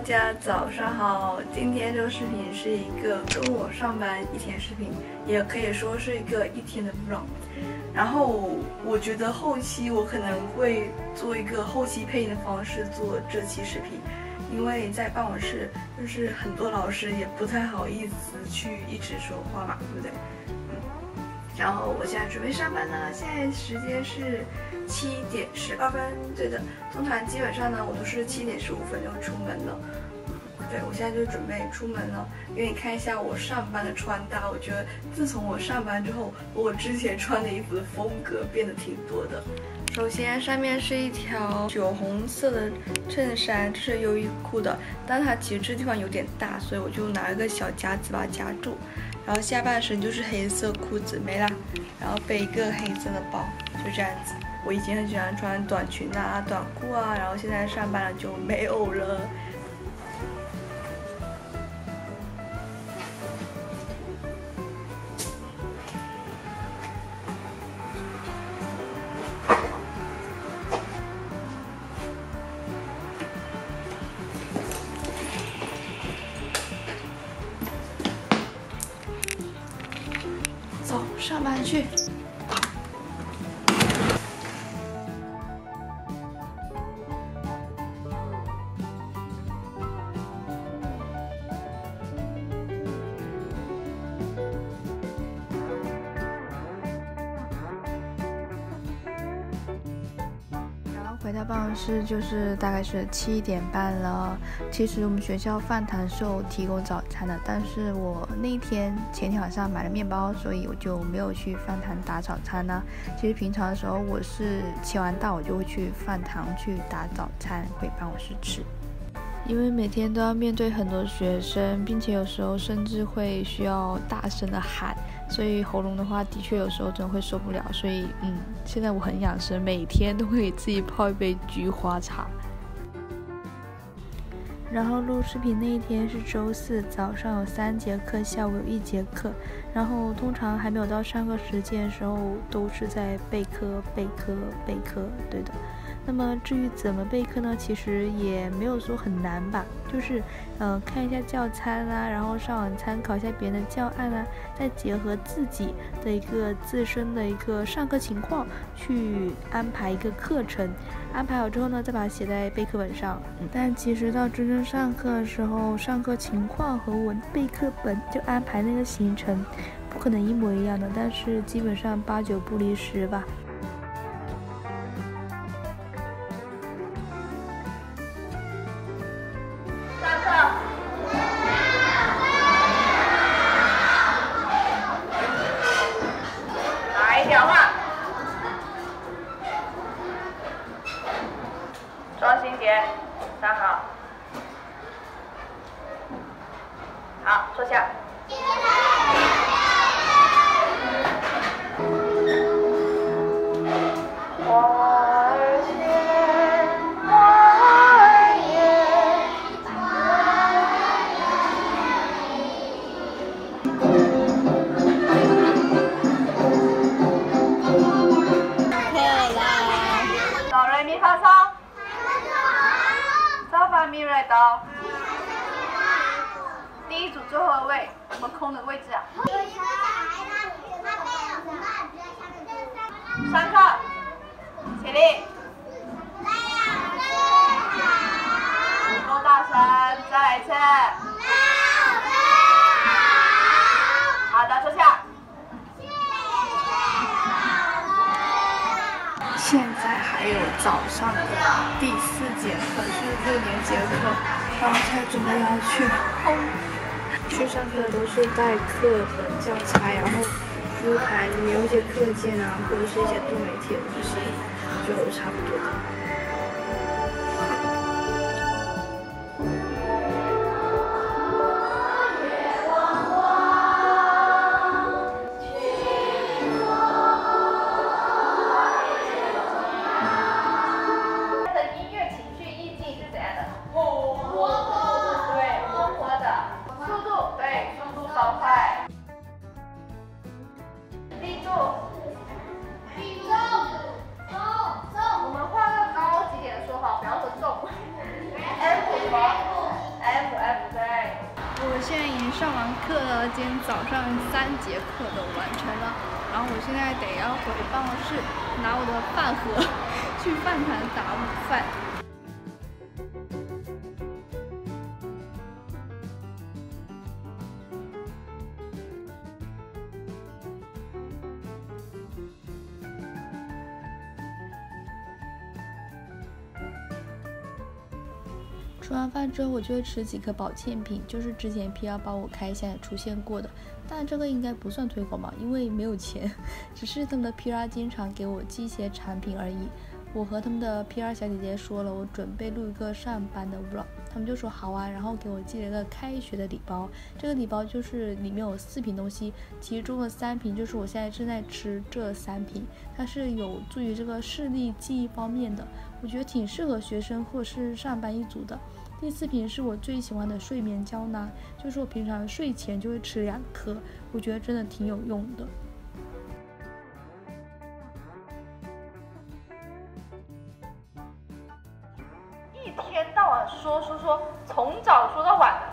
家早上好，今天这个视频是一个跟我上班一天视频，也可以说是一个一天的 vlog。然后我觉得后期我可能会做一个后期配音的方式做这期视频，因为在办公室就是很多老师也不太好意思去一直说话嘛，对不对？然后我现在准备上班呢，现在时间是7点12分，对的。通常基本上呢，我都是7点15分就出门了。对，我现在就准备出门了，给你看一下我上班的穿搭。我觉得自从我上班之后，我之前穿的衣服的风格变得挺多的。首先上面是一条酒红色的衬衫，这是优衣库的，但它其实这地方有点大，所以我就拿了个小夹子把它夹住。然后下半身就是黑色裤子没啦，然后背一个黑色的包，就这样子。我以前很喜欢穿短裙啊、短裤啊，然后现在上班了就没有了。走，上班去。回到办公室就是大概是7点半了。其实我们学校饭堂是有提供早餐的，但是我前天晚上买了面包，所以我就没有去饭堂打早餐呢。其实平常的时候我是签完到我就会去饭堂去打早餐回办公室吃。因为每天都要面对很多学生，并且有时候甚至会需要大声的喊，所以喉咙的话的确有时候真的会受不了。所以现在我很养生，每天都会给自己泡一杯菊花茶。然后录视频那一天是周四，早上有3节课，下午有1节课。然后通常还没有到上课时间的时候，都是在备课，对的。那么至于怎么备课呢？其实也没有说很难吧，就是看一下教材啦，然后上网参考一下别人的教案啦，再结合自己的一个自身的一个上课情况去安排一个课程。安排好之后呢，再把它写在备课本上。但其实到真正上课的时候，上课情况和我备课本就安排那个行程不可能一模一样的，但是基本上8、9不离10吧。 讲话，庄心杰，站好，好，坐下。咪瑞哆，第一组最后的位，我们空的位置啊。上课，起立。不够大声，再来一次。好的，坐下。 现在还有早上的第4节课，是6年级的课，然后才准备要去上课都是带课本、教材，然后 U 盘里面有一些课件啊，或者是一些多媒体的东西，就差不多的。 立住，我们画个间早上3节课都完成了，然后我现在要回办公室拿我的饭盒去饭团打午饭。吃完饭之后，我就会吃几颗保健品，就是之前 PR 帮我开箱也出现过的，但这个应该不算推广吧，因为没有钱，只是他们的 PR 经常给我寄一些产品而已。我和他们的 PR 小姐姐说了，我准备录一个上班的 vlog， 他们就说好啊，然后给我寄了一个开学的礼包。这个礼包就是里面有4瓶东西，其中的3瓶就是我现在正在吃这3瓶，它是有助于这个视力记忆方面的，我觉得挺适合学生或是上班一族的。第4瓶是我最喜欢的睡眠胶囊，就是我平常睡前就会吃2颗，我觉得真的挺有用的。 一天到晚说，从早说到晚的，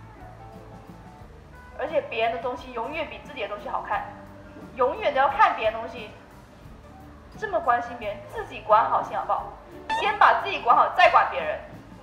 而且别人的东西永远比自己的东西好看，永远都要看别人的东西。这么关心别人，自己管好先好不好？先把自己管好，再管别人。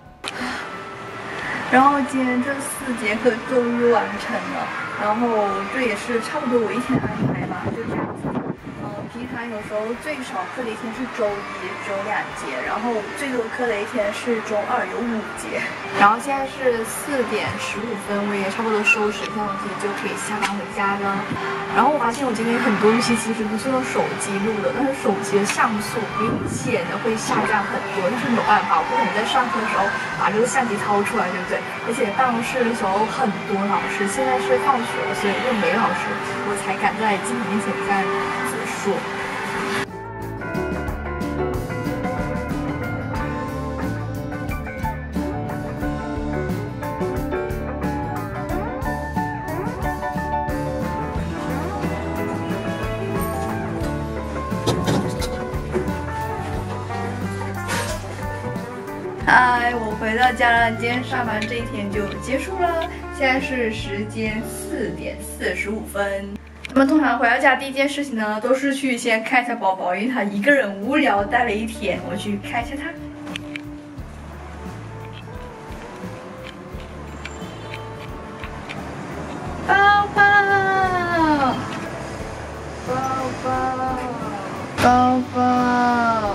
然后今天这4节课终于完成了，然后这也是差不多我一天的安排吧，就这样子。平常有时候最少课的一天是周1只有2节，然后最多课的一天是周2有5节。然后现在是4点15分，我也差不多收拾一下东西就可以下班回家了。然后我发现我今天很多东西其实不是用手机录的，但是手机的像素比以前的会下降很多，但是没有办法，我不可能在上课的时候把这个相机掏出来，对不对？而且办公室的时候很多老师，现在是放学了，所以又没老师，我才敢在镜头面前这样子说。嗨，我回到家了，今天上班这一天就结束了。现在是时间4点45分。那么通常回到家第一件事情呢，都是去先看一下宝宝，因为他一个人无聊待了一天，我去看一下他。宝宝，宝宝，宝宝。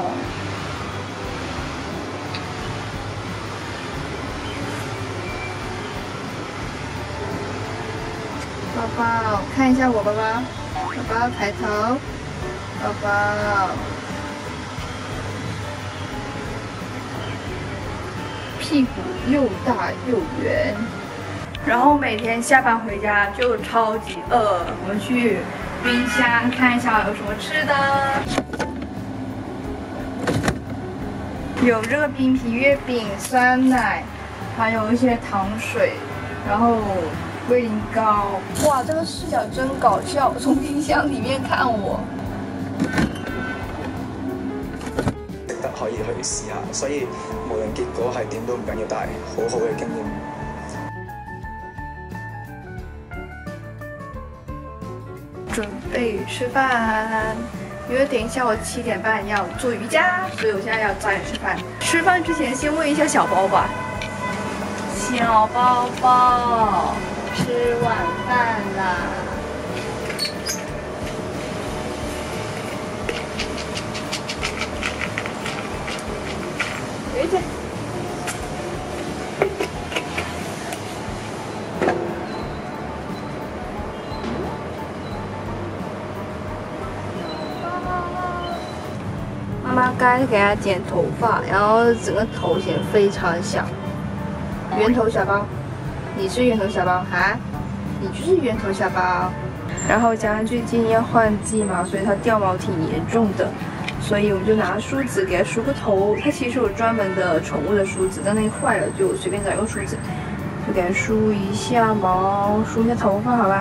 宝宝，看一下我宝宝，宝宝抬头，宝宝，屁股又大又圆。然后每天下班回家就超级饿，我们去冰箱看一下有什么吃的。有这个冰皮月饼、酸奶，还有一些糖水，然后龟苓膏。哇，这个视角真搞笑，从冰箱里面看我。 值得可以去試下，所以無論結果係點都唔緊要，但係好好嘅經驗。 準備吃飯，因為等一下我7點半要做瑜伽，所以我現在要早點吃飯。吃飯之前先問一下小包吧。小包包，吃晚飯啦。回去。妈妈刚才给他剪头发，然后整个头显得非常小。圆头小包，你是圆头小包哈？你就是圆头小包。然后加上最近要换季嘛，所以它掉毛挺严重的，所以我们就拿梳子给它梳个头。它其实有专门的宠物的梳子，但那个坏了就随便找一个梳子，就给它梳一下毛，梳一下头发，好吧？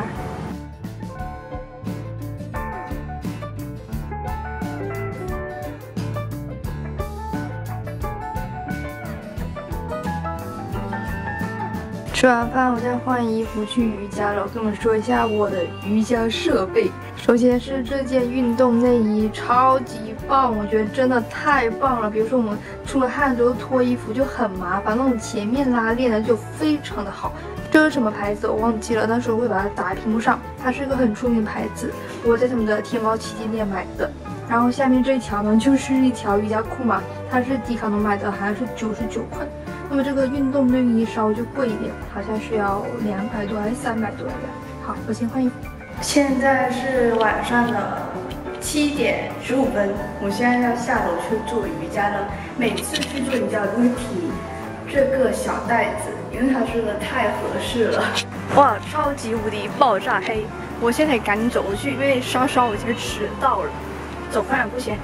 吃完饭，我再换衣服去瑜伽了。我跟你们说一下我的瑜伽设备。首先是这件运动内衣，超级棒，我觉得真的太棒了。比如说我们出了汗之后脱衣服就很麻烦，那种前面拉链的就非常的好。这是什么牌子我忘记了，但是我会把它打在屏幕上。它是一个很出名的牌子，我在他们的天猫旗舰店买的。然后下面这一条呢，就是一条瑜伽裤嘛，它是迪卡侬买的，好像是99块。那么这个运动内衣稍微就贵一点，好像是要200多还是300多来着。好，我先换衣服。现在是晚上的7点15分，我现在要下楼去做瑜伽了。每次去做瑜伽我都会提这个小袋子，因为它真的太合适了。哇，超级无敌爆炸黑！我现在得赶紧走过去，因为稍稍我已经迟到了。走快点不行。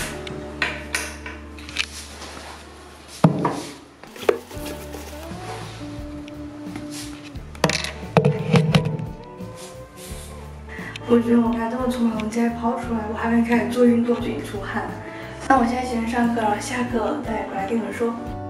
我觉得我刚这么从笼子跑出来，我还没开始做运动就已经出汗了。那我现在先上课了，下课再过来跟你们说。